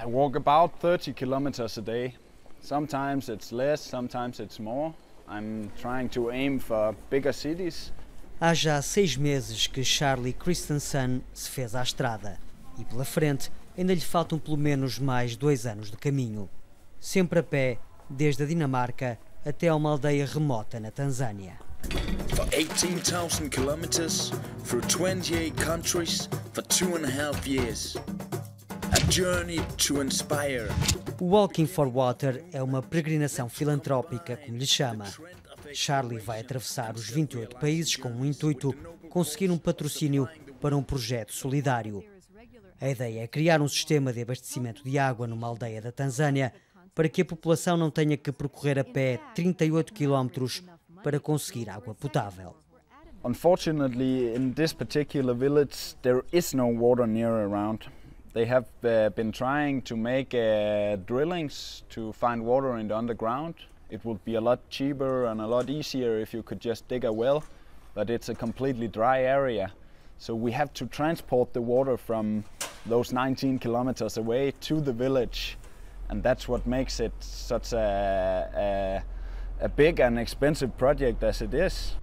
I walk about 30 kilometers a day. Sometimes it's less, sometimes it's more. I'm trying to aim for bigger cities. Há já 6 meses que Charlie Christensen se fez à estrada e pela frente ainda lhe faltam pelo menos mais 2 anos de caminho. Sempre a pé, desde a Dinamarca até a uma aldeia remota na Tanzânia. For 18,000 kilometers, through 28 countries, for 2.5 years. A journey to inspire. O Walking for Water é uma peregrinação filantrópica, como lhe chama. Charlie vai atravessar os 28 países com o intuito de conseguir um patrocínio para um projeto solidário. A ideia é criar um sistema de abastecimento de água numa aldeia da Tanzânia para que a população não tenha que percorrer a pé 38 quilómetros para conseguir água potável. Unfortunately, in this particular village, there is no water near around. They have been trying to make drillings to find water in the underground. It would be a lot cheaper and a lot easier if you could just dig a well, but it's a completely dry area. So we have to transport the water from those 19 kilometers away to the village, and that's what makes it such a big and expensive project as it is.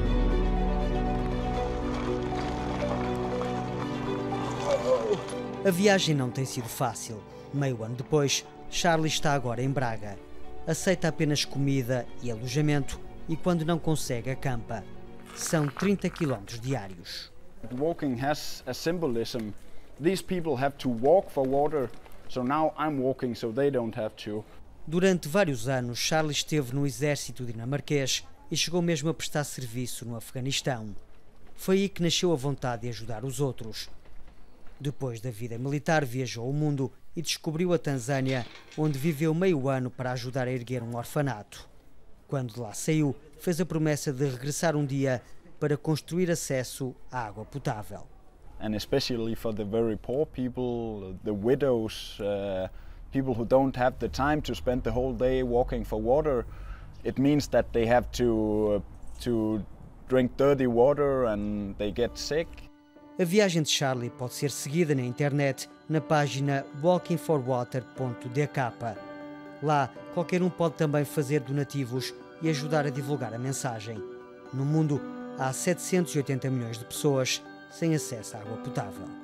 A viagem não tem sido fácil. Meio ano depois, Charlie está agora em Braga. Aceita apenas comida e alojamento e quando não consegue acampa. São 30 quilómetros diários. Walking has a symbolism. These people have to walk for water, so now I'm walking so they don't have to. Durante vários anos, Charlie esteve no exército dinamarquês e chegou mesmo a prestar serviço no Afeganistão. Foi aí que nasceu a vontade de ajudar os outros. Depois da vida militar, viajou o mundo e descobriu a Tanzânia, onde viveu meio ano para ajudar a erguer um orfanato. Quando de lá saiu, fez a promessa de regressar um dia para construir acesso à água potável. And especially for the very poor people, the widows, people who don't have the time to spend the whole day walking for water, it means that they have to drink dirty water and they get sick. A viagem de Charlie pode ser seguida na internet na página walkingforwater.dk. Lá, qualquer um pode também fazer donativos e ajudar a divulgar a mensagem. No mundo, há 780 milhões de pessoas sem acesso à água potável.